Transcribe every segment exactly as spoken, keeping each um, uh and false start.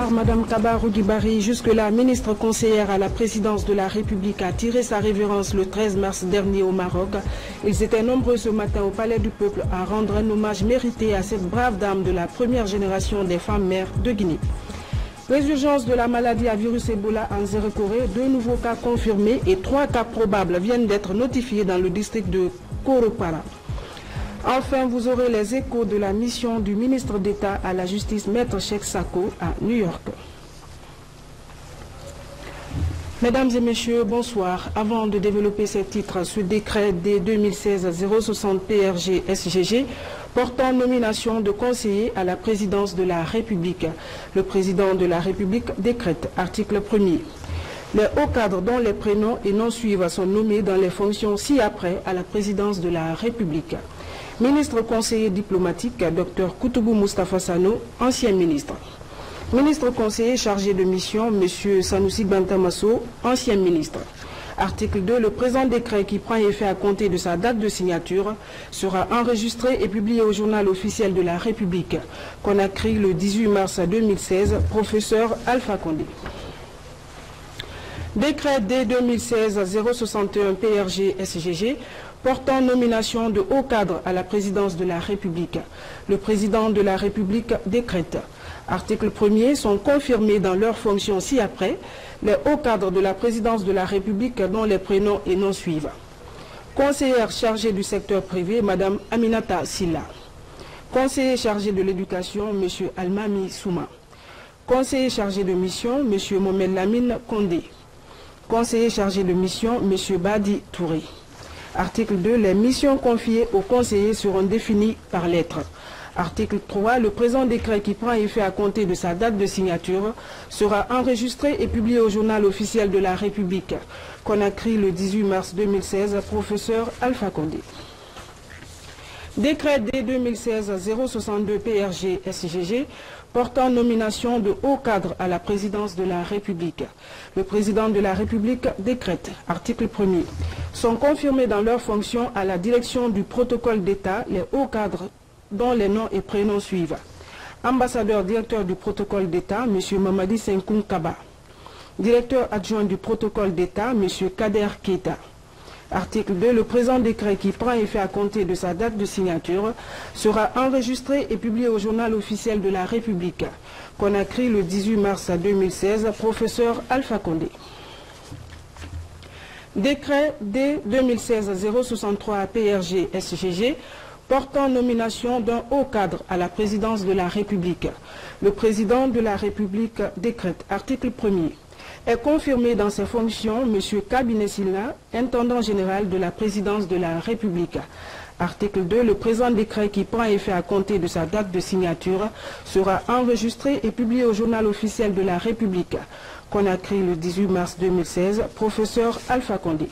Bonsoir, Madame Kaba Rougibari. Jusque-là, ministre conseillère à la présidence de la République a tiré sa révérence le treize mars dernier au Maroc. Ils étaient nombreux ce matin au Palais du Peuple à rendre un hommage mérité à cette brave dame de la première génération des femmes mères de Guinée. Résurgence de la maladie à virus Ebola en Zéro-Corée, deux nouveaux cas confirmés et trois cas probables viennent d'être notifiés dans le district de Koropara. Enfin, vous aurez les échos de la mission du ministre d'État à la justice, Maître Cheikh Sako, à New York. Mesdames et messieurs, bonsoir. Avant de développer ces titres, ce décret D deux mille seize zéro soixante P R G S G G portant nomination de conseiller à la présidence de la République. Le président de la République décrète, article premier. Les hauts cadres dont les prénoms et noms suivent sont nommés dans les fonctions ci-après à la présidence de la République. Ministre conseiller diplomatique, Dr Koutoubou Moustapha Sano, ancien ministre. Ministre conseiller chargé de mission, M. Sanoussi Bantamasso, ancien ministre. Article deux. Le présent décret qui prend effet à compter de sa date de signature sera enregistré et publié au journal officiel de la République. Conakry le dix-huit mars deux mille seize, professeur Alpha Condé. Décret D deux mille seize zéro soixante et un P R G S G G portant nomination de hauts cadres à la présidence de la République. Le président de la République décrète. Article premier. Sont confirmés dans leurs fonctions ci-après les hauts cadres de la présidence de la République dont les prénoms et noms suivent. Conseillère chargée du secteur privé, Madame Aminata Silla. Conseiller chargé de l'éducation, M. Almami Souma. Conseiller chargé de mission, M. Mohamed Lamine Kondé. Conseiller chargé de mission, M. Badi Touré. Article deux. Les missions confiées aux conseillers seront définies par lettre. Article trois. Le présent décret qui prend effet à compter de sa date de signature sera enregistré et publié au journal officiel de la République. Conakry le dix-huit mars deux mille seize, professeur Alpha Condé. Décret D deux mille seize zéro soixante-deux P R G S G G portant nomination de hauts cadres à la présidence de la République. Le président de la République décrète, article premier, sont confirmés dans leurs fonctions à la direction du protocole d'État les hauts cadres dont les noms et prénoms suivent. Ambassadeur directeur du protocole d'État, M. Mamadi Senkoun Kaba. Directeur adjoint du protocole d'État, M. Kader Keita. Article deux. Le présent décret qui prend effet à compter de sa date de signature sera enregistré et publié au journal officiel de la République. Conakry le dix-huit mars deux mille seize, professeur Alpha Condé. Décret D deux mille seize zéro soixante-trois P R G S G G portant nomination d'un haut cadre à la présidence de la République. Le président de la République décrète, article premier. Est confirmé dans ses fonctions M. Kabine Silla, intendant général de la présidence de la République. Article deux. Le présent décret qui prend effet à compter de sa date de signature sera enregistré et publié au journal officiel de la République. Conakry le dix-huit mars deux mille seize, professeur Alpha Condé.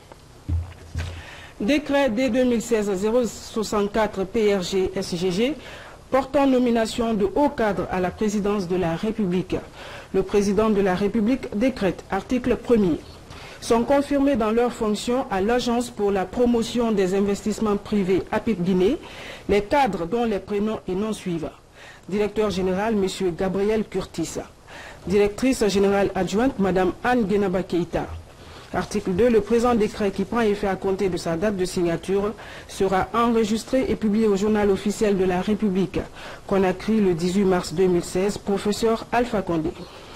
Décret D deux mille seize zéro soixante-quatre P R G S G G portant nomination de hauts cadres à la présidence de la République. Le président de la République décrète, article premier, sont confirmés dans leurs fonctions à l'Agence pour la promotion des investissements privés A P I P Guinée, les cadres dont les prénoms et noms suivent. Directeur général, M. Gabriel Curtis. Directrice générale adjointe, Mme Anne Genaba Keita. Article deux. Le présent décret qui prend effet à compter de sa date de signature sera enregistré et publié au journal officiel de la République. Conakry le dix-huit mars deux mille seize, professeur Alpha Condé.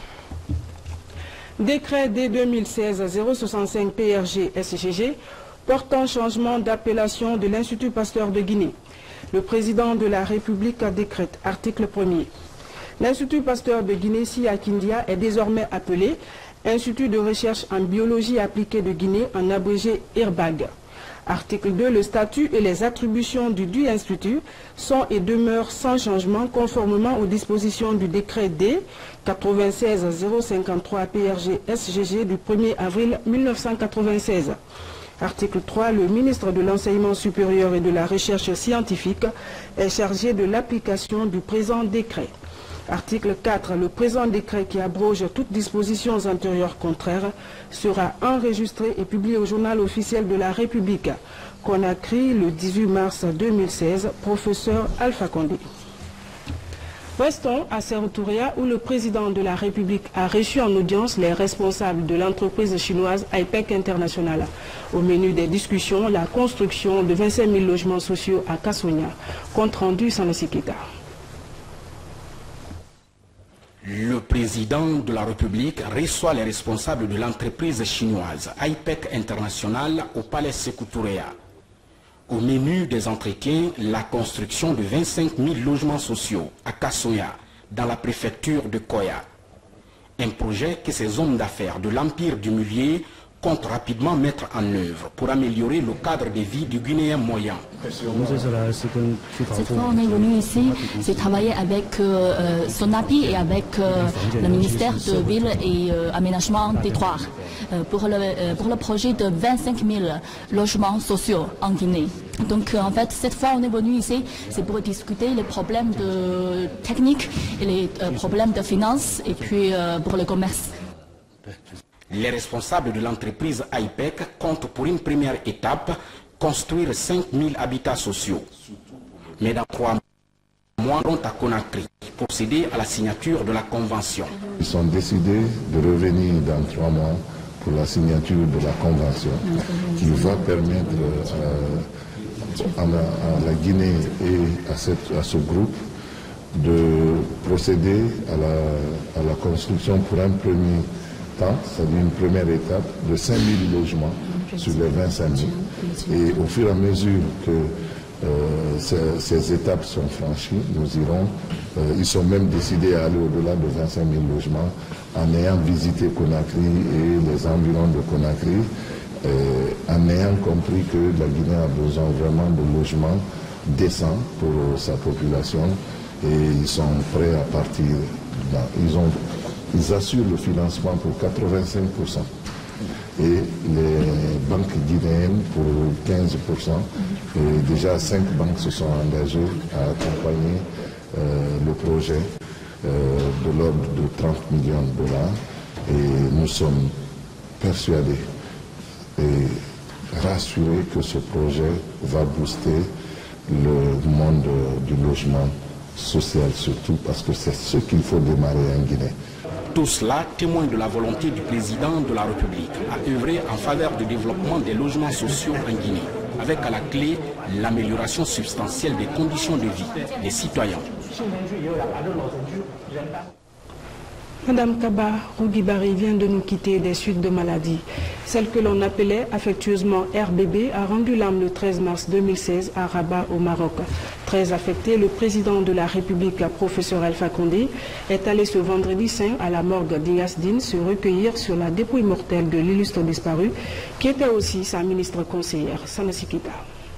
Décret D deux mille seize zéro soixante-cinq P R G S G G portant changement d'appellation de l'Institut Pasteur de Guinée. Le président de la République décrète, article premier. L'Institut Pasteur de Guinée, Siakindia, est désormais appelé Institut de recherche en biologie appliquée de Guinée, en abrégé I R B A G. Article deux. Le statut et les attributions du dit institut sont et demeurent sans changement conformément aux dispositions du décret D quatre-vingt-seize zéro cinquante-trois P R G S G G du premier avril mille neuf cent quatre-vingt-seize. Article trois. Le ministre de l'Enseignement supérieur et de la Recherche scientifique est chargé de l'application du présent décret. Article quatre. Le présent décret qui abroge toutes dispositions antérieures contraires sera enregistré et publié au journal officiel de la République. Conakry, le dix-huit mars deux mille seize, professeur Alpha Condé. Restons à Sékou-Touré où le président de la République a reçu en audience les responsables de l'entreprise chinoise I P E C International. Au menu des discussions, la construction de vingt-cinq mille logements sociaux à Kassonia. Compte rendu Sanesikita. Le président de la République reçoit les responsables de l'entreprise chinoise I P E C International au palais Sékou-Touré. Au menu des entretiens, la construction de vingt-cinq mille logements sociaux à Kassonia, dans la préfecture de Koya. Un projet que ces hommes d'affaires de l'Empire du Milieu comptent rapidement mettre en œuvre pour améliorer le cadre de vie du Guinéen moyen. Cette fois, on est venu ici, c'est travailler avec euh, SONAPI et avec euh, le ministère de Ville et euh, Aménagement territoire euh, pour, le, euh, pour le projet de vingt-cinq mille logements sociaux en Guinée. Donc euh, en fait, cette fois, on est venu ici, c'est pour discuter les problèmes de technique et les euh, problèmes de finances et puis euh, pour le commerce. Les responsables de l'entreprise I P E C comptent pour une première étape construire cinq mille habitats sociaux. Mais dans trois mois, ils vont à Conakry pour procéder à la signature de la convention. Ils ont décidé de revenir dans trois mois pour la signature de la convention qui va permettre euh, à, la, à la Guinée et à, cette, à ce groupe de procéder à la, à la construction pour un premier temps, c'est-à-dire une première étape de cinq mille logements sur les vingt-cinq mille. Et au fur et à mesure que euh, ces, ces étapes sont franchies, nous irons, euh, ils sont même décidés à aller au-delà de vingt-cinq mille logements en ayant visité Conakry et les environs de Conakry, euh, en ayant compris que la Guinée a besoin vraiment de logements décents pour sa population et ils sont prêts à partir. Dans, ils, ont, ils assurent le financement pour quatre-vingt-cinq pour cent. Et les banques guinéennes pour quinze pour cent. Et déjà cinq banques se sont engagées à accompagner euh, le projet euh, de l'ordre de trente millions de dollars. Et nous sommes persuadés et rassurés que ce projet va booster le monde du logement social surtout, parce que c'est ce qu'il faut démarrer en Guinée. Tout cela témoigne de la volonté du président de la République à œuvrer en faveur du développement des logements sociaux en Guinée, avec à la clé l'amélioration substantielle des conditions de vie des citoyens. Madame Kaba Rougui-Bari vient de nous quitter des suites de maladie. Celle que l'on appelait affectueusement R B B a rendu l'âme le treize mars deux mille seize à Rabat au Maroc. Très affecté, le président de la République, professeur Alpha Condé, est allé ce vendredi saint à la morgue d'Iyasdine se recueillir sur la dépouille mortelle de l'illustre disparu, qui était aussi sa ministre conseillère, Sanesikita.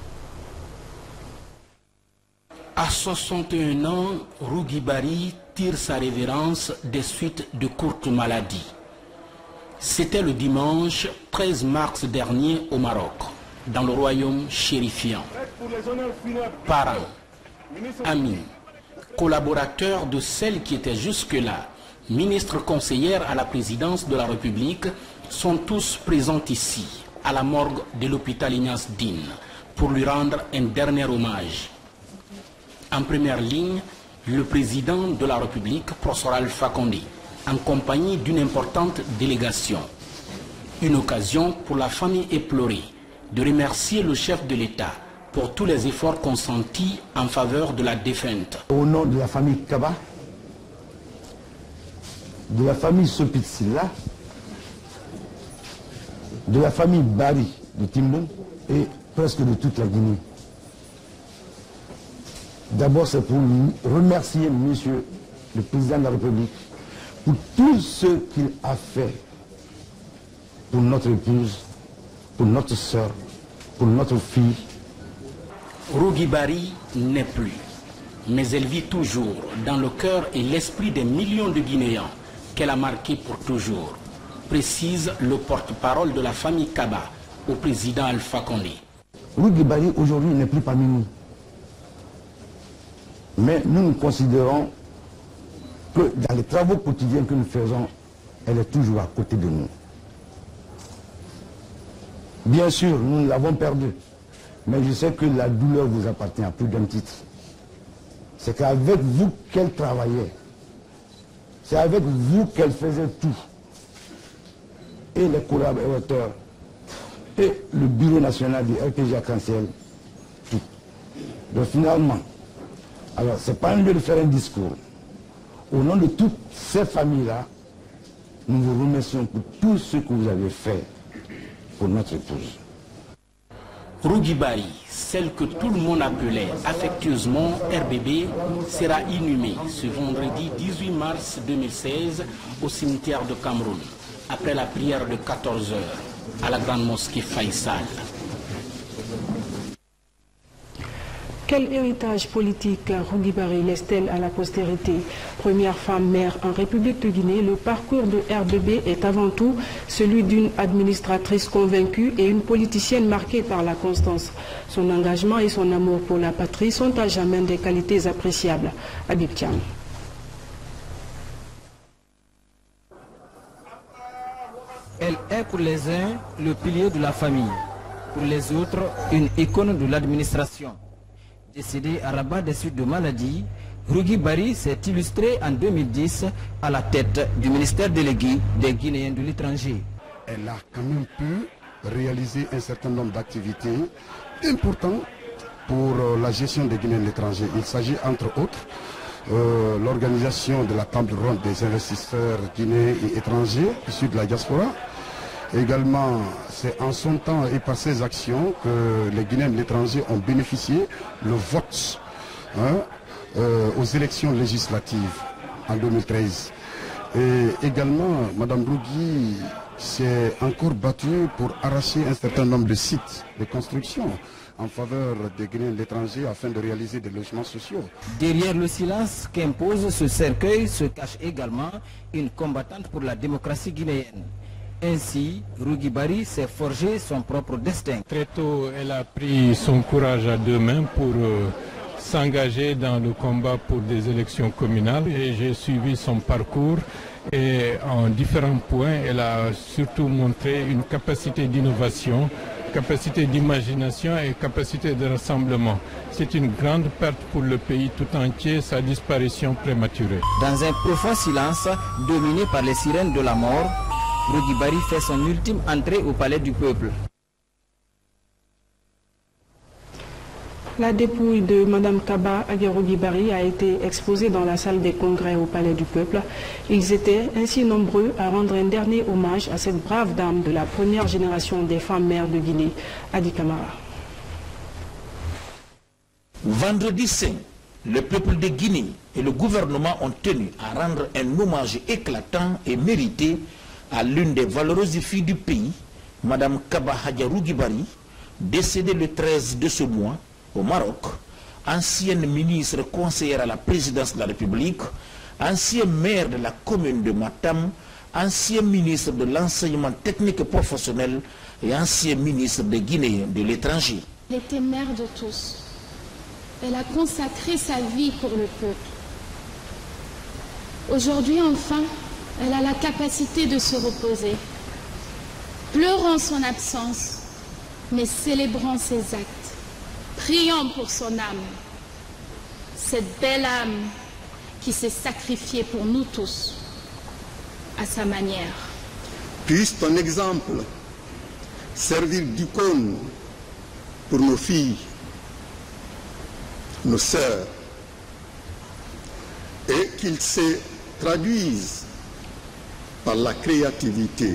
À soixante et un ans, Rougui-Bari tire sa révérence des suites de courtes maladies. C'était le dimanche treize mars dernier au Maroc, dans le royaume chérifien. Parents, amis, collaborateurs de celle qui était jusque-là ministre conseillère à la présidence de la République sont tous présents ici, à la morgue de l'hôpital Iyasdine, pour lui rendre un dernier hommage. En première ligne, le président de la République, professeur Alpha Condé, en compagnie d'une importante délégation. Une occasion pour la famille éplorée de remercier le chef de l'État pour tous les efforts consentis en faveur de la défunte. Au nom de la famille Kaba, de la famille Sopitsila, de la famille Bari de Timbon et presque de toute la Guinée. D'abord, c'est pour remercier Monsieur le Président de la République pour tout ce qu'il a fait pour notre épouse, pour notre soeur, pour notre fille. Rougui-Bari n'est plus, mais elle vit toujours dans le cœur et l'esprit des millions de Guinéens qu'elle a marqués pour toujours, précise le porte-parole de la famille Kaba au président Alpha Condé. Rougui-Bari aujourd'hui n'est plus parmi nous. Mais nous nous considérons que dans les travaux quotidiens que nous faisons, elle est toujours à côté de nous. Bien sûr, nous l'avons perdue, mais je sais que la douleur vous appartient à plus d'un titre. c'est qu'avec vous qu'elle travaillait. C'est avec vous qu'elle faisait tout. Et les collaborateurs, et le bureau national du R P G Arc-en-Ciel, tout. Donc finalement, alors c'est pas un lieu de faire un discours. Au nom de toutes ces familles-là, nous vous remercions pour tout ce que vous avez fait pour notre épouse. Rougui Bari, celle que tout le monde appelait affectueusement R B B, sera inhumée ce vendredi dix-huit mars deux mille seize au cimetière de Cameroun, après la prière de quatorze heures à la grande mosquée Faïsal. Quel héritage politique Rougui Bari laisse-t-elle à la postérité? Première femme maire en République de Guinée, le parcours de R B B est avant tout celui d'une administratrice convaincue et une politicienne marquée par la constance. Son engagement et son amour pour la patrie sont à jamais des qualités appréciables. Habib Thiam. Elle est pour les uns le pilier de la famille, pour les autres une icône de l'administration. Décédée à Rabat des suites de maladie, Rougui Bari s'est illustré en deux mille dix à la tête du ministère délégué des Guinéens de l'étranger. Elle a quand même pu réaliser un certain nombre d'activités importantes pour la gestion des Guinéens de l'étranger. Il s'agit entre autres euh, l'organisation de la table ronde des investisseurs guinéens et étrangers issus de la diaspora. Également, c'est en son temps et par ses actions que les Guinéens de l'étranger ont bénéficié le vote hein, euh, aux élections législatives en deux mille treize. Et également, Mme Rougui s'est encore battue pour arracher un certain nombre de sites de construction en faveur des Guinéens de l'étranger afin de réaliser des logements sociaux. Derrière le silence qu'impose ce cercueil se cache également une combattante pour la démocratie guinéenne. Ainsi, Rougui Bari s'est forgé son propre destin. Très tôt, elle a pris son courage à deux mains pour euh, s'engager dans le combat pour des élections communales. Et j'ai suivi son parcours et en différents points, elle a surtout montré une capacité d'innovation, capacité d'imagination et capacité de rassemblement. C'est une grande perte pour le pays tout entier, sa disparition prématurée. Dans un profond silence, dominé par les sirènes de la mort, Rougui Bari fait son ultime entrée au palais du peuple. La dépouille de Mme Kaba Rougui Bari a été exposée dans la salle des congrès au palais du peuple. Ils étaient ainsi nombreux à rendre un dernier hommage à cette brave dame de la première génération des femmes mères de Guinée, Adi Kamara. Vendredi saint, le peuple de Guinée et le gouvernement ont tenu à rendre un hommage éclatant et mérité à l'une des valeureuses filles du pays, Mme Kaba Rougui Bari, décédée le treize de ce mois au Maroc, ancienne ministre conseillère à la présidence de la République, ancien maire de la commune de Matam, ancien ministre de l'enseignement technique et professionnel et ancien ministre des Guinéens de l'étranger. Elle était mère de tous. Elle a consacré sa vie pour le peuple. Aujourd'hui, enfin, elle a la capacité de se reposer. Pleurons son absence, mais célébrons ses actes. Prions pour son âme, cette belle âme qui s'est sacrifiée pour nous tous, à sa manière. Puisse ton exemple servir d'icône pour nos filles, nos sœurs, et qu'il se traduise par la créativité,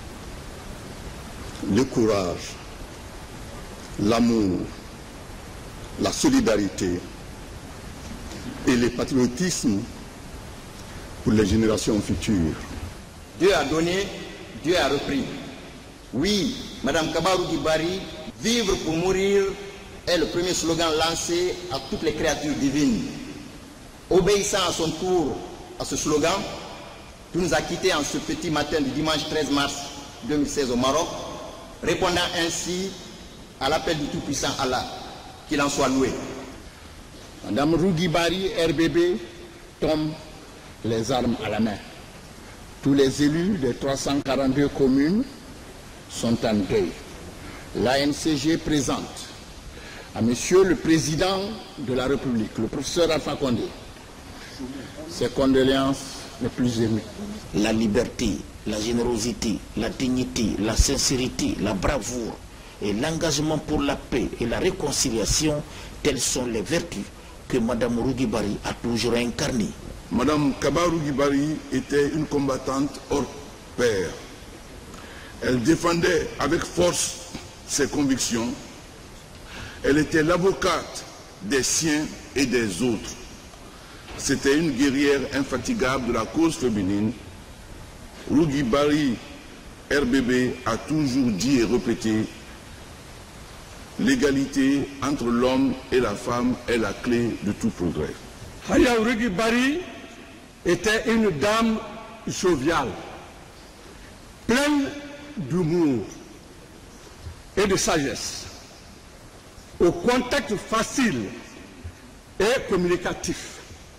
le courage, l'amour, la solidarité et le patriotisme pour les générations futures. Dieu a donné, Dieu a repris. Oui, Mme Kaba Rougui Bari, vivre pour mourir est le premier slogan lancé à toutes les créatures divines. Obéissant à son tour à ce slogan, tu nous as quittés en ce petit matin du dimanche treize mars deux mille seize au Maroc, répondant ainsi à l'appel du Tout-Puissant Allah, qu'il en soit loué. Mme Rougui Bari, R B B, tombe les armes à la main. Tous les élus des trois cent quarante-deux communes sont en deuil. L'A N C G présente à Monsieur le Président de la République, le professeur Alpha Condé, ses condoléances les plus émues. La liberté, la générosité, la dignité, la sincérité, la bravoure et l'engagement pour la paix et la réconciliation, telles sont les vertus que Mme Rougui Bari a toujours incarnées. Mme Kaba Rougui Bari était une combattante hors pair. Elle défendait avec force ses convictions. Elle était l'avocate des siens et des autres. C'était une guerrière infatigable de la cause féminine. Rougui Bari, R B B, a toujours dit et répété: l'égalité entre l'homme et la femme est la clé de tout progrès. Haya Rougui Bari était une dame joviale, pleine d'humour et de sagesse, au contact facile et communicatif,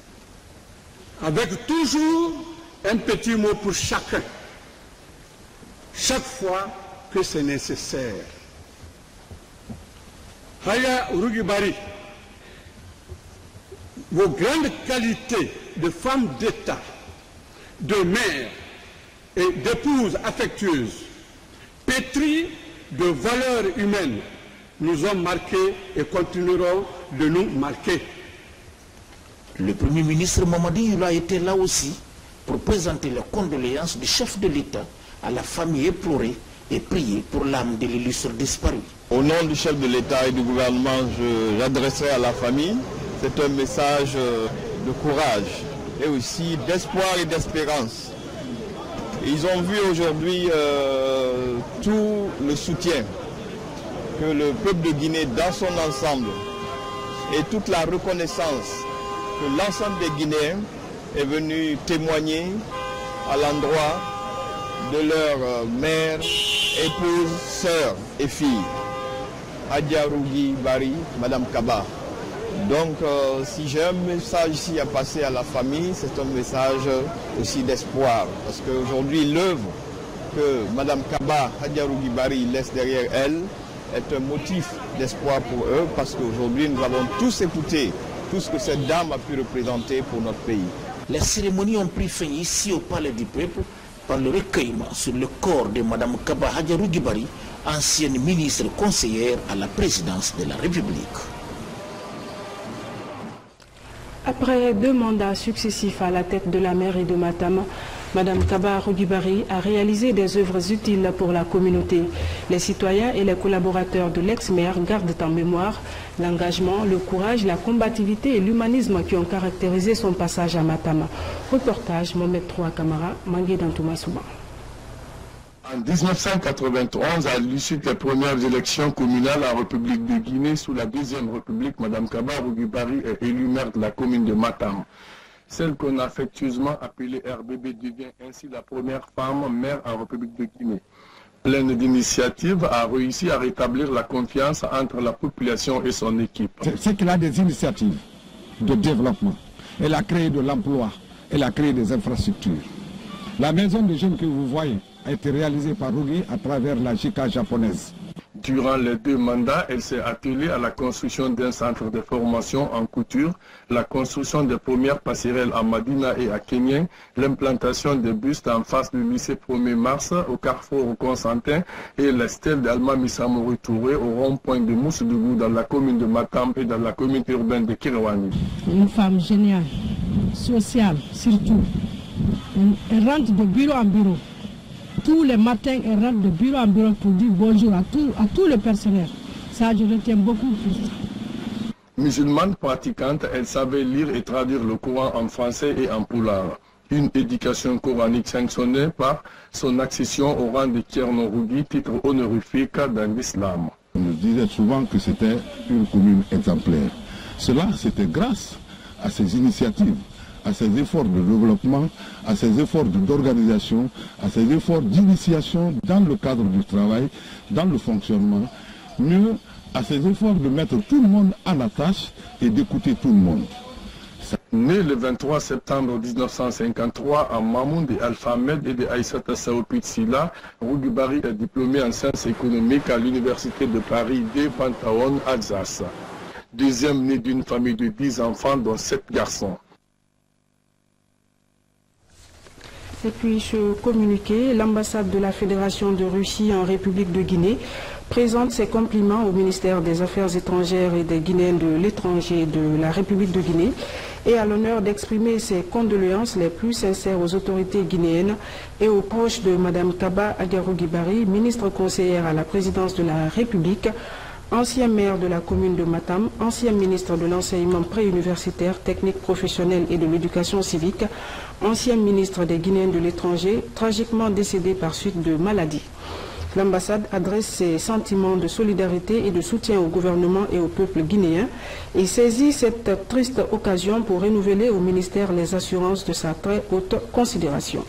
avec toujours un petit mot pour chacun, chaque fois que c'est nécessaire. Haya Rougui Bari, vos grandes qualités de femme d'État, de mère et d'épouse affectueuse, pétrie de valeurs humaines, nous ont marqués et continueront de nous marquer. Le Premier ministre Mamadi Youla était là aussi pour présenter les condoléances du chef de l'État à la famille éplorée et prier pour l'âme de l'illustre disparu. Au nom du chef de l'État et du gouvernement, j'adresserai à la famille, c'est un message de courage et aussi d'espoir et d'espérance. Ils ont vu aujourd'hui euh, tout le soutien que le peuple de Guinée dans son ensemble et toute la reconnaissance que l'ensemble des Guinéens est venu témoigner à l'endroit de leur mère, épouse, sœur et fille, Hadja Rougui Bari, Madame Kaba. Donc euh, si j'ai un message ici à passer à la famille, c'est un message aussi d'espoir. Parce qu'aujourd'hui, l'œuvre que Madame Kaba, Hadja Rougui Bari laisse derrière elle est un motif d'espoir pour eux. Parce qu'aujourd'hui, nous avons tous écouté tout ce que cette dame a pu représenter pour notre pays. Les cérémonies ont pris fin ici au Palais du Peuple par le recueillement sur le corps de Madame Kaba Hadja Rougui Bari, ancienne ministre conseillère à la présidence de la République. Après deux mandats successifs à la tête de la mairie de Matam, Madame Kaba Rougui Bari a réalisé des œuvres utiles pour la communauté. Les citoyens et les collaborateurs de l'ex-maire gardent en mémoire l'engagement, le courage, la combativité et l'humanisme qui ont caractérisé son passage à Matam. Reportage Mohamed Troa Kamara, Mangué Dantouma-Souba. En mille neuf cent quatre-vingt-onze, à l'issue des premières élections communales en République de Guinée, sous la deuxième République, Madame Kaba Rougui Bari est élue maire de la commune de Matam. Celle qu'on a affectueusement appelée R B B devient ainsi la première femme maire en République de Guinée. Pleine d'initiatives, a réussi à rétablir la confiance entre la population et son équipe. C'est qu'elle a des initiatives de développement. Elle a créé de l'emploi, elle a créé des infrastructures. La maison des jeunes que vous voyez a été réalisée par Rougui à travers la J I C A japonaise. Durant les deux mandats, elle s'est attelée à la construction d'un centre de formation en couture, la construction des premières passerelles à Madina et à Kenyang, l'implantation des bustes en face du lycée premier mars au carrefour Constantin et les stèles d'Alma Missamouri Touré au rond-point de Moussodougou dans la commune de Matam et dans la commune urbaine de Kirawani. Une femme géniale, sociale surtout. Elle rentre de bureau en bureau. Tous les matins, elle rentre de bureau en bureau pour dire bonjour à tout, à tout le personnel. Ça, je retiens beaucoup pour ça. Musulmane pratiquante, elle savait lire et traduire le Coran en français et en poulard. Une éducation coranique sanctionnée par son accession au rang de Tierno Rougui, titre honorifique dans l'islam. On nous disait souvent que c'était une commune exemplaire. Cela, c'était grâce à ces initiatives, à ces efforts de développement, à ces efforts d'organisation, à ces efforts d'initiation dans le cadre du travail, dans le fonctionnement, mieux à ces efforts de mettre tout le monde à la tâche et d'écouter tout le monde. Né le vingt-trois septembre mille neuf cent cinquante-trois à Mamoun de Alpha Med et de Aïssata Saopitsila, Rougui Bari est diplômé en sciences économiques à l'Université de Paris de Panthéon, Alsace. deuxième né d'une famille de dix enfants, dont sept garçons. Et puis ce communiqué, l'ambassade de la Fédération de Russie en République de Guinée présente ses compliments au ministère des Affaires étrangères et des Guinéens de l'étranger de la République de Guinée et a l'honneur d'exprimer ses condoléances les plus sincères aux autorités guinéennes et aux proches de Mme Kaba Aguero-Guibari, ministre conseillère à la présidence de la République, ancien maire de la commune de Matam, ancien ministre de l'enseignement préuniversitaire, technique professionnelle et de l'éducation civique, ancien ministre des Guinéens de l'étranger, tragiquement décédé par suite de maladie. L'ambassade adresse ses sentiments de solidarité et de soutien au gouvernement et au peuple guinéen et saisit cette triste occasion pour renouveler au ministère les assurances de sa très haute considération.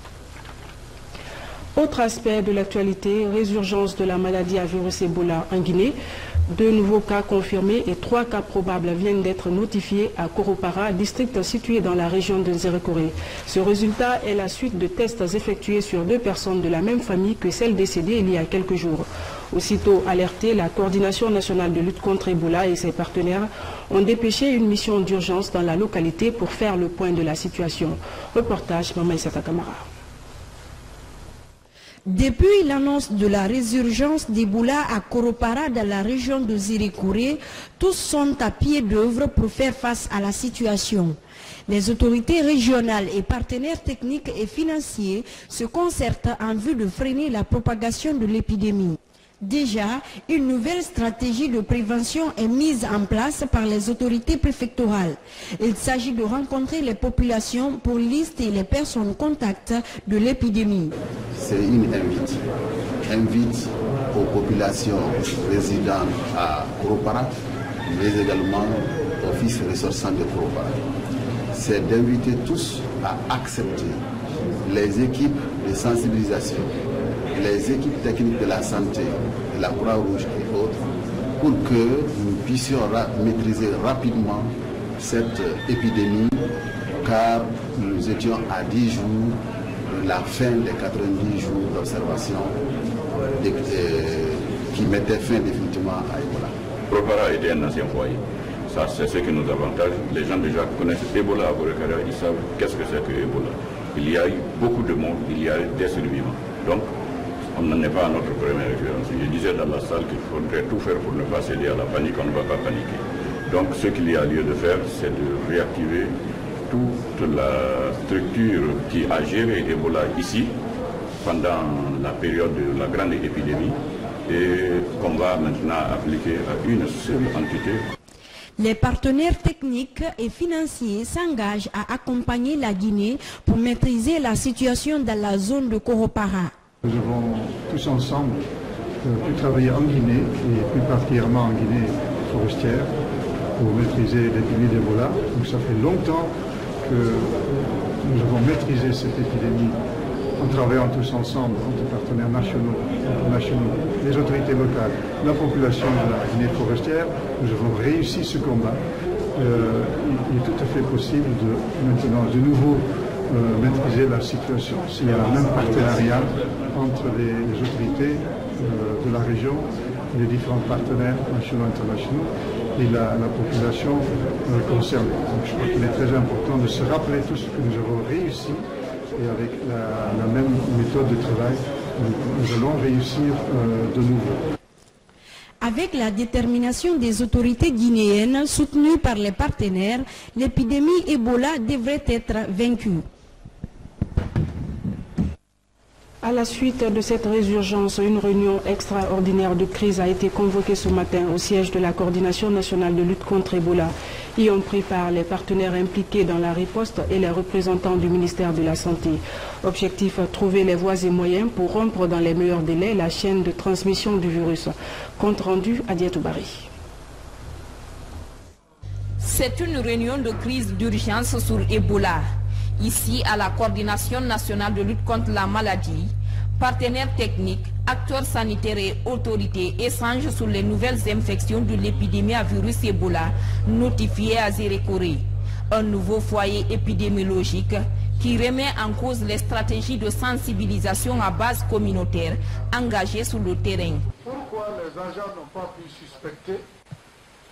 Autre aspect de l'actualité, résurgence de la maladie à virus Ebola en Guinée. Deux nouveaux cas confirmés et trois cas probables viennent d'être notifiés à Koropara, district situé dans la région de Nzerekoré. Ce résultat est la suite de tests effectués sur deux personnes de la même famille que celle décédée il y a quelques jours. Aussitôt alertée, la Coordination nationale de lutte contre Ebola et ses partenaires ont dépêché une mission d'urgence dans la localité pour faire le point de la situation. Reportage Mama Issata Kamara. Depuis l'annonce de la résurgence d'Ebola à Koropara dans la région de Nzerekoré, tous sont à pied d'œuvre pour faire face à la situation. Les autorités régionales et partenaires techniques et financiers se concertent en vue de freiner la propagation de l'épidémie. Déjà, une nouvelle stratégie de prévention est mise en place par les autorités préfectorales. Il s'agit de rencontrer les populations pour lister les personnes contacts de l'épidémie. C'est une invite. Invite aux populations résidant à Koropara, mais également aux fils ressortissants de Koropara. C'est d'inviter tous à accepter les équipes de sensibilisation, les équipes techniques de la santé, de la Croix-Rouge et autres, pour que nous puissions ra maîtriser rapidement cette épidémie, car nous étions à dix jours de la fin des quatre-vingt-dix jours d'observation euh, qui mettait fin définitivement à Ebola. Koropara était un ancien foyer. Ça, c'est ce qui nous avantage. Les gens déjà connaissent Ebola à Koropara, ils savent qu'est-ce que c'est que Ebola. Il y a eu beaucoup de monde, il y a eu des survivants. Donc, on n'en est pas à notre première référence. Je disais dans la salle qu'il faudrait tout faire pour ne pas céder à la panique, on ne va pas paniquer. Donc ce qu'il y a lieu de faire, c'est de réactiver toute la structure qui a géré Ebola ici, pendant la période de la grande épidémie, et qu'on va maintenant appliquer à une seule entité. Les partenaires techniques et financiers s'engagent à accompagner la Guinée pour maîtriser la situation dans la zone de Koropara. Nous avons tous ensemble euh, pu travailler en Guinée, et plus particulièrement en Guinée forestière, pour maîtriser l'épidémie d'Ebola. Donc ça fait longtemps que nous avons maîtrisé cette épidémie en travaillant tous ensemble entre partenaires nationaux, internationaux, les autorités locales, la population de la Guinée forestière. Nous avons réussi ce combat. Euh, il, il est tout à fait possible de maintenant de nouveau Euh, maîtriser la situation s'il y a un même partenariat entre les, les autorités euh, de la région, les différents partenaires nationaux et internationaux et la, la population euh, concernée. Donc je crois qu'il est très important de se rappeler tout ce que nous avons réussi et avec la, la même méthode de travail, nous, nous allons réussir euh, de nouveau. Avec la détermination des autorités guinéennes soutenues par les partenaires, l'épidémie Ebola devrait être vaincue. À la suite de cette résurgence, une réunion extraordinaire de crise a été convoquée ce matin au siège de la Coordination nationale de lutte contre Ebola. Y ont pris part les partenaires impliqués dans la riposte et les représentants du ministère de la Santé. Objectif, trouver les voies et moyens pour rompre dans les meilleurs délais la chaîne de transmission du virus. Compte rendu à Diatoubari. C'est une réunion de crise d'urgence sur Ebola. Ici, à la Coordination nationale de lutte contre la maladie, partenaires techniques, acteurs sanitaires et autorités échangent sur les nouvelles infections de l'épidémie à virus Ebola notifiée à Nzerekoré. Un nouveau foyer épidémiologique qui remet en cause les stratégies de sensibilisation à base communautaire engagées sur le terrain. Pourquoi les agents n'ont pas pu suspecter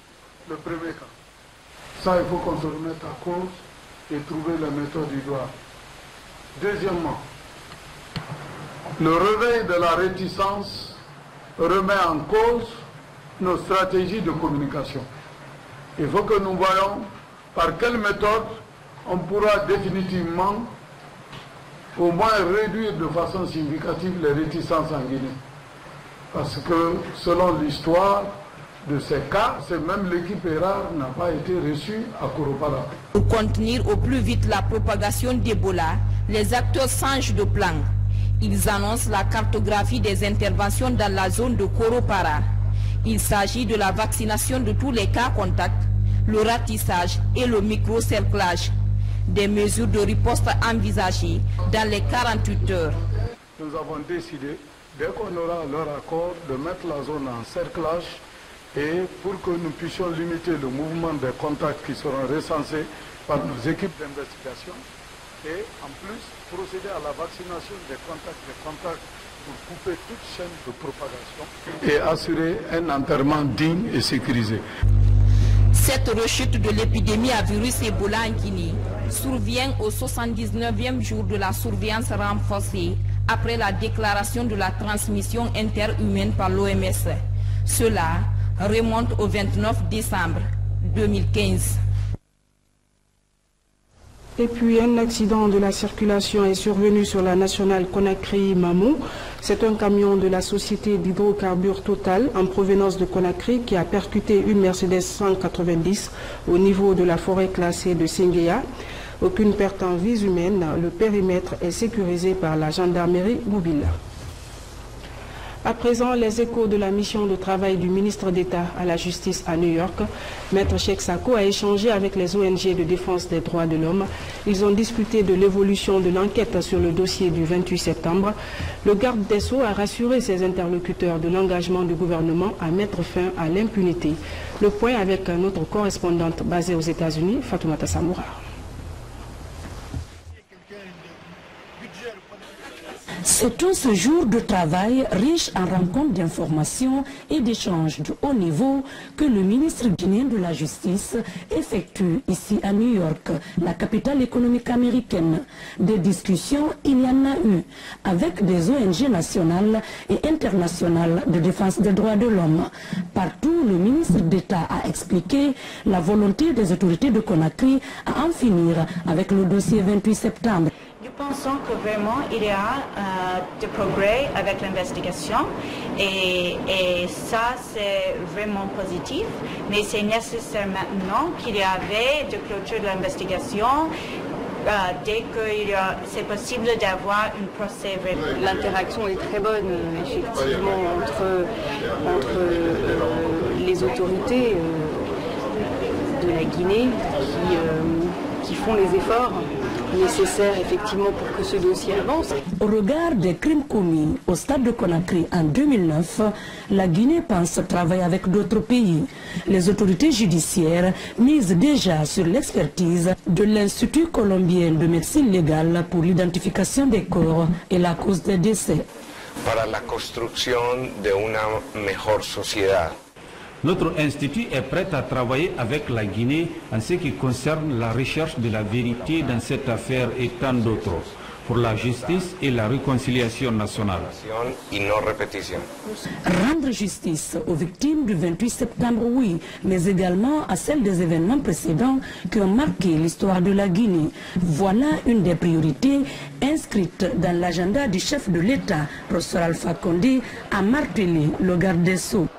le premier cas. Ça, il faut qu'on se remette à cause et trouver la méthode idoine. Deuxièmement, le réveil de la réticence remet en cause nos stratégies de communication. Il faut que nous voyons par quelle méthode on pourra définitivement au moins réduire de façon significative les réticences en Guinée. Parce que selon l'histoire de ces cas, c'est même l'équipe Erard n'a pas été reçue à Koropara. Pour contenir au plus vite la propagation d'Ebola, les acteurs changent de plan. Ils annoncent la cartographie des interventions dans la zone de Koropara. Il s'agit de la vaccination de tous les cas contacts, le ratissage et le microcerclage. Des mesures de riposte envisagées dans les quarante-huit heures. Nous avons décidé, dès qu'on aura leur accord, de mettre la zone en cerclage et pour que nous puissions limiter le mouvement des contacts qui seront recensés par nos équipes d'investigation et en plus procéder à la vaccination des contacts des contacts pour couper toute chaîne de propagation et assurer un enterrement digne et sécurisé. Cette rechute de l'épidémie à virus Ebola en Guinée survient au soixante-dix-neuvième jour de la surveillance renforcée après la déclaration de la transmission interhumaine par l'O M S. Cela remonte au vingt-neuf décembre deux mille quinze. Et puis un accident de la circulation est survenu sur la nationale Conakry-Mamou. C'est un camion de la société d'hydrocarbures Total en provenance de Conakry qui a percuté une Mercedes cent quatre-vingt-dix au niveau de la forêt classée de Singuéa. Aucune perte en vies humaines. Le périmètre est sécurisé par la gendarmerie mobile. À présent, les échos de la mission de travail du ministre d'État à la justice à New York. Maître Cheikh Sako a échangé avec les O N G de défense des droits de l'homme. Ils ont discuté de l'évolution de l'enquête sur le dossier du vingt-huit septembre. Le garde des Sceaux a rassuré ses interlocuteurs de l'engagement du gouvernement à mettre fin à l'impunité. Le point avec notre correspondante basée aux États-Unis, Fatoumata Samoura. C'est un séjour de travail riche en rencontres d'informations et d'échanges de haut niveau que le ministre guinéen de la Justice effectue ici à New York, la capitale économique américaine. Des discussions, il y en a eu avec des O N G nationales et internationales de défense des droits de l'homme. Partout, le ministre d'État a expliqué la volonté des autorités de Conakry à en finir avec le dossier vingt-huit septembre. Nous pensons que vraiment il y a euh, des progrès avec l'investigation et, et ça c'est vraiment positif, mais c'est nécessaire maintenant qu'il y avait de clôture de l'investigation euh, dès que c'est possible d'avoir un procès. L'interaction est très bonne effectivement entre, entre euh, les autorités euh, de la Guinée qui, euh, qui font les efforts nécessaire effectivement pour que ce dossier avance. Au regard des crimes commis au stade de Conakry en deux mille neuf, la Guinée pense travailler avec d'autres pays. Les autorités judiciaires misent déjà sur l'expertise de l'Institut colombien de médecine légale pour l'identification des corps et la cause des décès. Para la construcción de una mejor sociedad. Notre institut est prêt à travailler avec la Guinée en ce qui concerne la recherche de la vérité dans cette affaire et tant d'autres, pour la justice et la réconciliation nationale. Rendre justice aux victimes du vingt-huit septembre, oui, mais également à celles des événements précédents qui ont marqué l'histoire de la Guinée. Voilà une des priorités inscrites dans l'agenda du chef de l'État, professeur Alpha Condé, a martelé le garde des Sceaux.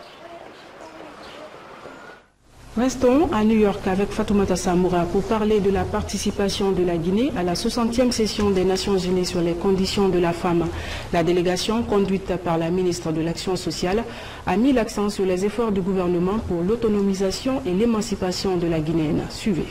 Restons à New York avec Fatoumata Samoura pour parler de la participation de la Guinée à la soixantième session des Nations Unies sur les conditions de la femme. La délégation, conduite par la ministre de l'Action sociale, a mis l'accent sur les efforts du gouvernement pour l'autonomisation et l'émancipation de la Guinéenne. Suivez.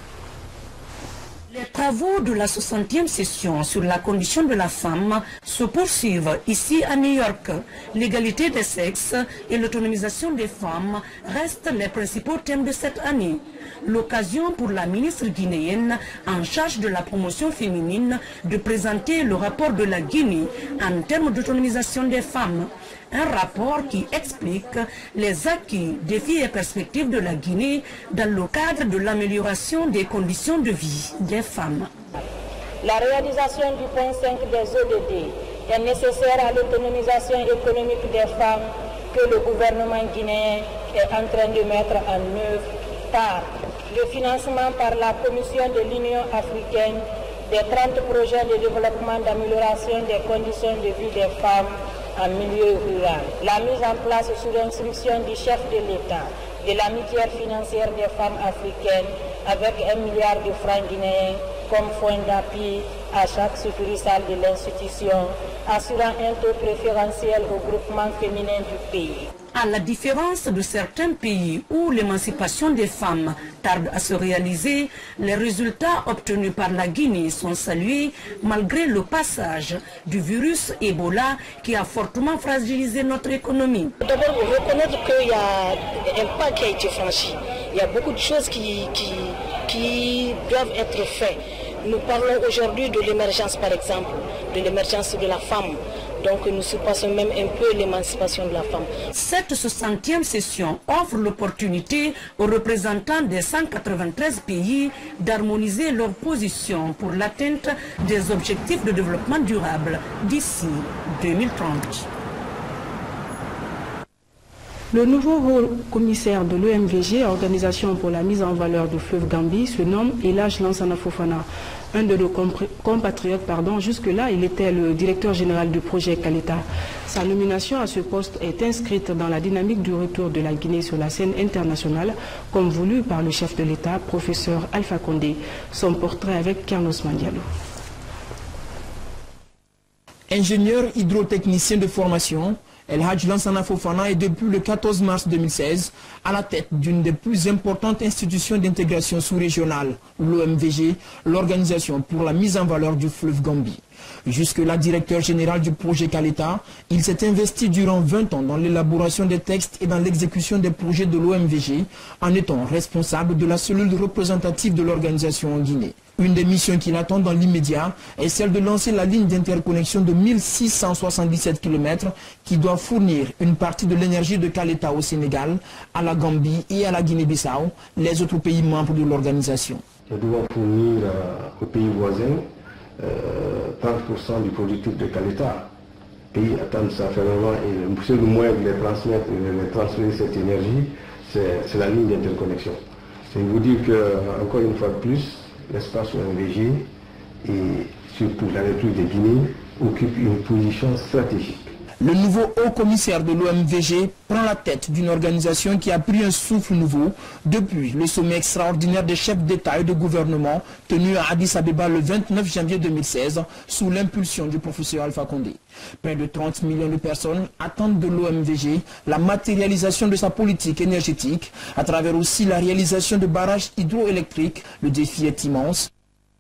Les travaux de la soixantième session sur la condition de la femme se poursuivent ici à New York. L'égalité des sexes et l'autonomisation des femmes restent les principaux thèmes de cette année. L'occasion pour la ministre guinéenne en charge de la promotion féminine de présenter le rapport de la Guinée en termes d'autonomisation des femmes. Un rapport qui explique les acquis, défis et perspectives de la Guinée dans le cadre de l'amélioration des conditions de vie des femmes. La réalisation du point cinq des O D D est nécessaire à l'autonomisation économique des femmes que le gouvernement guinéen est en train de mettre en œuvre par le financement par la Commission de l'Union africaine des trente projets de développement d'amélioration des conditions de vie des femmes en milieu rural. La mise en place sous instruction du chef de l'État de la mutuelle financière des femmes africaines avec un milliard de francs guinéens comme fonds d'appui à chaque succursale de l'institution, assurant un taux préférentiel au groupement féminin du pays. À la différence de certains pays où l'émancipation des femmes tarde à se réaliser, les résultats obtenus par la Guinée sont salués malgré le passage du virus Ebola qui a fortement fragilisé notre économie. D'abord, reconnaître qu'il y a un pas qui a été franchi. Il y a beaucoup de choses qui, qui, qui doivent être faites. Nous parlons aujourd'hui de l'émergence, par exemple, de l'émergence de la femme. Donc nous surpassons même un peu l'émancipation de la femme. Cette soixantième session offre l'opportunité aux représentants des cent quatre-vingt-treize pays d'harmoniser leur position pour l'atteinte des objectifs de développement durable d'ici deux mille trente. Le nouveau haut commissaire de l'O M V G, Organisation pour la mise en valeur du fleuve Gambie, se nomme Elhadj Lansana Fofana. Un de nos compatriotes, pardon, jusque-là, il était le directeur général du projet Kaleta. Sa nomination à ce poste est inscrite dans la dynamique du retour de la Guinée sur la scène internationale, comme voulu par le chef de l'État, professeur Alpha Condé. Son portrait avec Carlos Mandialo. Ingénieur hydrotechnicien de formation, Elhadj Lansana Fofana est depuis le quatorze mars deux mille seize à la tête d'une des plus importantes institutions d'intégration sous-régionale, l'O M V G, l'Organisation pour la mise en valeur du fleuve Gambie. Jusque-là directeur général du projet Kaleta, il s'est investi durant vingt ans dans l'élaboration des textes et dans l'exécution des projets de l'O M V G, en étant responsable de la cellule représentative de l'organisation en Guinée. Une des missions qu'il attend dans l'immédiat est celle de lancer la ligne d'interconnexion de mille six cent soixante-dix-sept kilomètres qui doit fournir une partie de l'énergie de Kaleta au Sénégal, à la Gambie et à la Guinée-Bissau, les autres pays membres de l'organisation. Nous devons fournir euh, aux pays voisins euh, trente pour cent du productif de Kaleta. Les pays attendent ça fermement et le seul moyen de les transmettre et de transférer cette énergie, c'est la ligne d'interconnexion. C'est vous dire que, encore une fois de plus, l'espace O M V G et surtout la République de Guinée occupe une position stratégique. Le nouveau haut commissaire de l'O M V G prend la tête d'une organisation qui a pris un souffle nouveau depuis le sommet extraordinaire des chefs d'État et de gouvernement tenu à Addis Abeba le vingt-neuf janvier deux mille seize sous l'impulsion du professeur Alpha Condé. Près de trente millions de personnes attendent de l'O M V G la matérialisation de sa politique énergétique à travers aussi la réalisation de barrages hydroélectriques. Le défi est immense.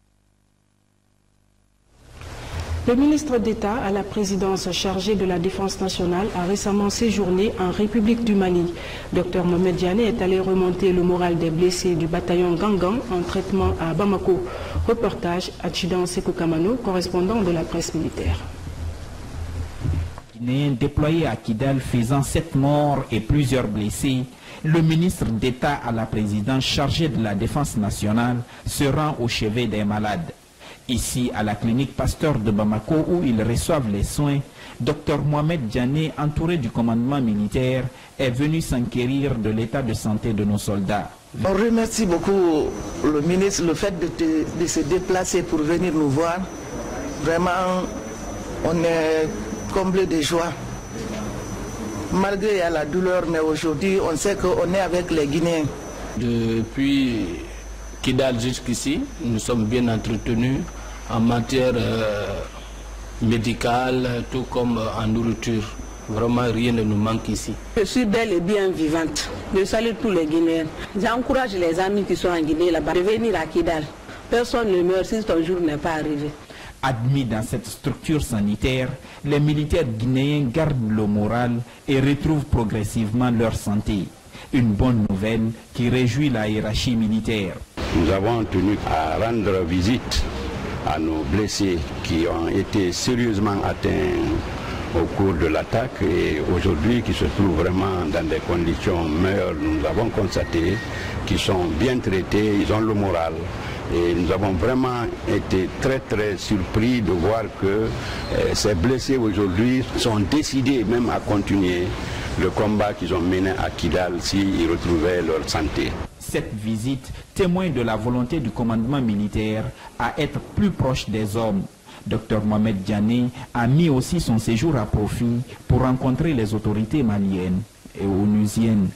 Le ministre d'État à la présidence chargé de la Défense nationale a récemment séjourné en République du Mali. Docteur Mohamed Diané est allé remonter le moral des blessés du bataillon Gangan en traitement à Bamako. Reportage Adjudant Sekou Kamano, correspondant de la presse militaire. Guinéen déployé à Kidal faisant sept morts et plusieurs blessés, le ministre d'État à la présidence chargé de la Défense nationale se rend au chevet des malades. Ici, à la clinique Pasteur de Bamako, où ils reçoivent les soins, docteur Mohamed Diané, entouré du commandement militaire, est venu s'enquérir de l'état de santé de nos soldats. On remercie beaucoup le ministre, le fait de, te, de se déplacer pour venir nous voir. Vraiment, on est comblé de joie. Malgré la douleur, mais aujourd'hui, on sait qu'on est avec les Guinéens. Depuis Kidal jusqu'ici, nous sommes bien entretenus en matière euh, médicale, tout comme en nourriture. Vraiment, rien ne nous manque ici. Je suis belle et bien vivante. Je salue tous les Guinéens. J'encourage les amis qui sont en Guinée là-bas de venir à Kidal. Personne ne meurt si ton jour n'est pas arrivé. Admis dans cette structure sanitaire, les militaires guinéens gardent le moral et retrouvent progressivement leur santé. Une bonne nouvelle qui réjouit la hiérarchie militaire. Nous avons tenu à rendre visite à nos blessés qui ont été sérieusement atteints au cours de l'attaque et aujourd'hui qui se trouvent vraiment dans des conditions meilleures. Nous avons constaté qu'ils sont bien traités, ils ont le moral. Et nous avons vraiment été très très surpris de voir que euh, ces blessés aujourd'hui sont décidés même à continuer le combat qu'ils ont mené à Kidal s'ils retrouvaient leur santé. Cette visite témoigne de la volonté du commandement militaire à être plus proche des hommes. Docteur Mohamed Diané a mis aussi son séjour à profit pour rencontrer les autorités maliennes et onusiennes.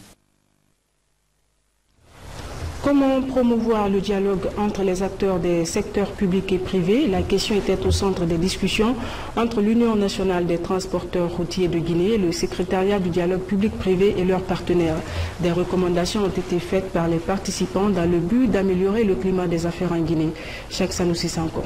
Comment promouvoir le dialogue entre les acteurs des secteurs publics et privés? La question était au centre des discussions entre l'Union nationale des transporteurs routiers de Guinée, le secrétariat du dialogue public-privé et leurs partenaires. Des recommandations ont été faites par les participants dans le but d'améliorer le climat des affaires en Guinée. Cheikh Sanoussi Sanko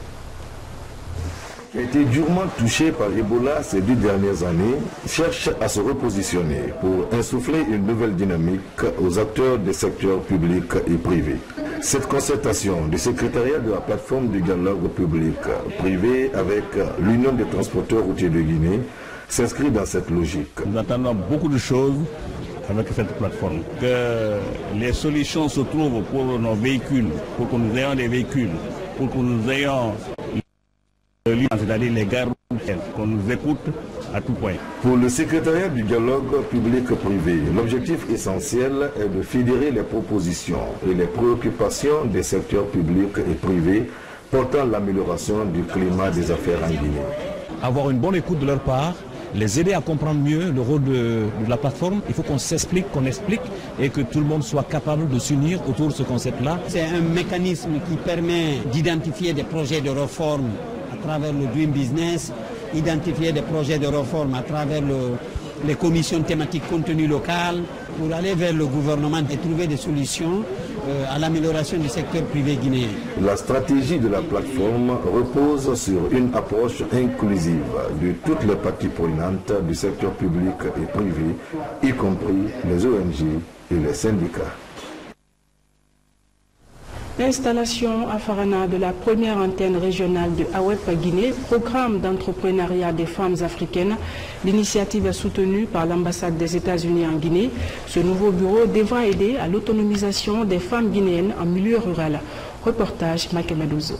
qui a été durement touché par Ebola ces deux dernières années, cherche à se repositionner pour insuffler une nouvelle dynamique aux acteurs des secteurs publics et privés. Cette concertation du secrétariat de la plateforme du dialogue public-privé avec l'Union des transporteurs routiers de Guinée s'inscrit dans cette logique. Nous attendons beaucoup de choses avec cette plateforme. Que les solutions se trouvent pour nos véhicules, pour que nous ayons des véhicules, pour que nous ayons c'est-à-dire les gares qu'on nous écoute à tout point. Pour le secrétariat du dialogue public-privé, l'objectif essentiel est de fédérer les propositions et les préoccupations des secteurs publics et privés portant l'amélioration du climat des affaires en Guinée. Avoir une bonne écoute de leur part, les aider à comprendre mieux le rôle de, de la plateforme. Il faut qu'on s'explique, qu'on explique et que tout le monde soit capable de s'unir autour de ce concept-là. C'est un mécanisme qui permet d'identifier des projets de réforme à travers le Dream Business, identifier des projets de réforme à travers le, les commissions thématiques contenu local, pour aller vers le gouvernement et trouver des solutions euh, à l'amélioration du secteur privé guinéen. La stratégie de la plateforme repose sur une approche inclusive de toutes les parties prenantes du secteur public et privé, y compris les O N G et les syndicats. L'installation à Farana de la première antenne régionale de A W E P Guinée, programme d'entrepreneuriat des femmes africaines. L'initiative est soutenue par l'ambassade des États-Unis en Guinée. Ce nouveau bureau devra aider à l'autonomisation des femmes guinéennes en milieu rural. Reportage Makemadouzo.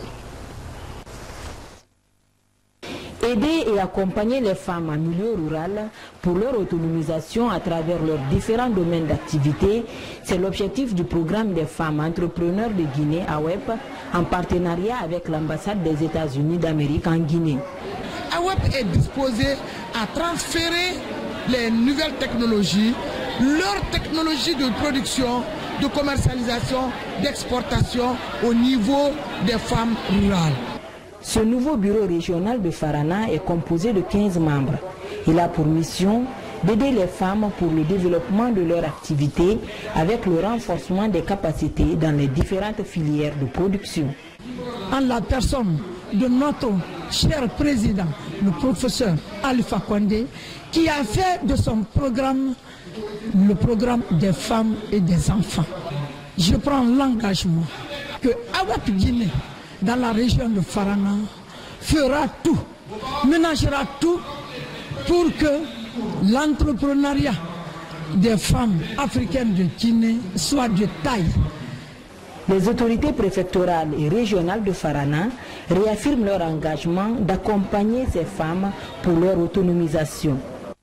Aider et accompagner les femmes en milieu rural pour leur autonomisation à travers leurs différents domaines d'activité, c'est l'objectif du programme des femmes entrepreneurs de Guinée A W E P en partenariat avec l'ambassade des États-Unis d'Amérique en Guinée. A W E P est disposé à transférer les nouvelles technologies, leurs technologies de production, de commercialisation, d'exportation au niveau des femmes rurales. Ce nouveau bureau régional de Farana est composé de quinze membres. Il a pour mission d'aider les femmes pour le développement de leur activité avec le renforcement des capacités dans les différentes filières de production. En la personne de notre cher président, le professeur Alpha Condé, qui a fait de son programme le programme des femmes et des enfants. Je prends l'engagement que A W E P Guinée, dans la région de Farana, fera tout, ménagera tout pour que l'entrepreneuriat des femmes africaines de Guinée soit de taille. Les autorités préfectorales et régionales de Farana réaffirment leur engagement d'accompagner ces femmes pour leur autonomisation.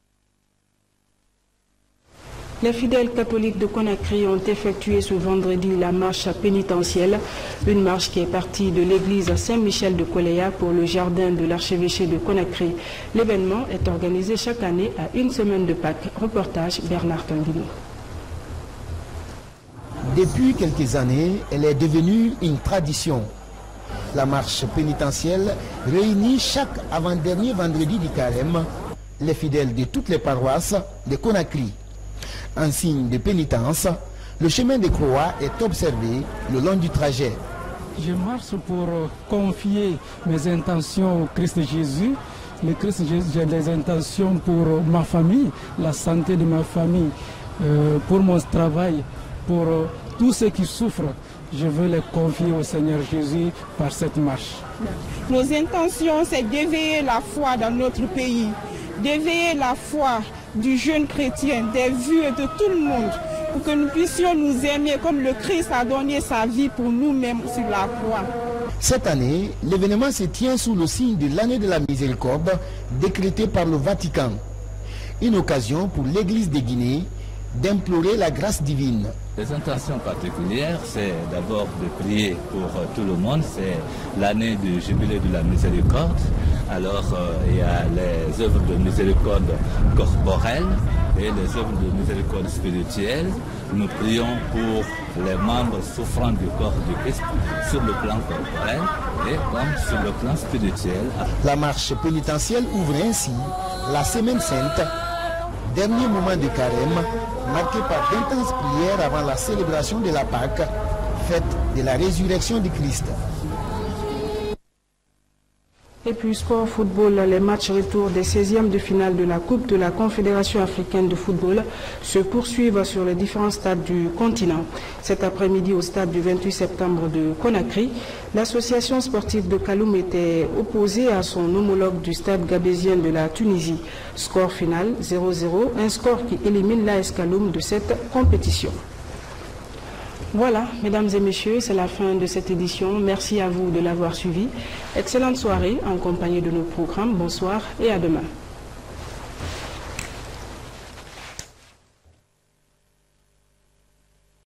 Les fidèles catholiques de Conakry ont effectué ce vendredi la marche pénitentielle, une marche qui est partie de l'église Saint-Michel de Koleya pour le jardin de l'archevêché de Conakry. L'événement est organisé chaque année à une semaine de Pâques. Reportage Bernard Tanguino. Depuis quelques années, elle est devenue une tradition. La marche pénitentielle réunit chaque avant-dernier vendredi du carême les fidèles de toutes les paroisses de Conakry. En signe de pénitence, le chemin de croix est observé le long du trajet. Je marche pour confier mes intentions au Christ Jésus. Le Christ Jésus, j'ai des intentions pour ma famille, la santé de ma famille, euh, pour mon travail, pour euh, tous ceux qui souffrent. Je veux les confier au Seigneur Jésus par cette marche. Nos intentions, c'est d'éveiller la foi dans notre pays, d'éveiller la foi du jeune chrétien, des vieux, de tout le monde, pour que nous puissions nous aimer comme le Christ a donné sa vie pour nous-mêmes sur la croix. Cette année, l'événement se tient sous le signe de l'année de la miséricorde décrétée par le Vatican. Une occasion pour l'Église de Guinée d'implorer la grâce divine. Les intentions particulières, c'est d'abord de prier pour euh, tout le monde. C'est l'année du jubilé de la miséricorde. Alors, euh, il y a les œuvres de miséricorde corporelle et les œuvres de miséricorde spirituelle. Nous prions pour les membres souffrant du corps du Christ sur le plan corporel et comme sur le plan spirituel. La marche pénitentielle ouvre ainsi la Semaine Sainte, dernier moment de carême, marqué par d'intenses prières avant la célébration de la Pâque, fête de la résurrection du Christ. Et puis sport football, les matchs retour des seizièmes de finale de la Coupe de la Confédération africaine de football se poursuivent sur les différents stades du continent. Cet après-midi au stade du vingt-huit septembre de Conakry, l'association sportive de Kaloum était opposée à son homologue du stade gabésien de la Tunisie. Score final zéro zéro, un score qui élimine l'A S Kaloum de cette compétition. Voilà, mesdames et messieurs, c'est la fin de cette édition. Merci à vous de l'avoir suivi. Excellente soirée en compagnie de nos programmes. Bonsoir et à demain.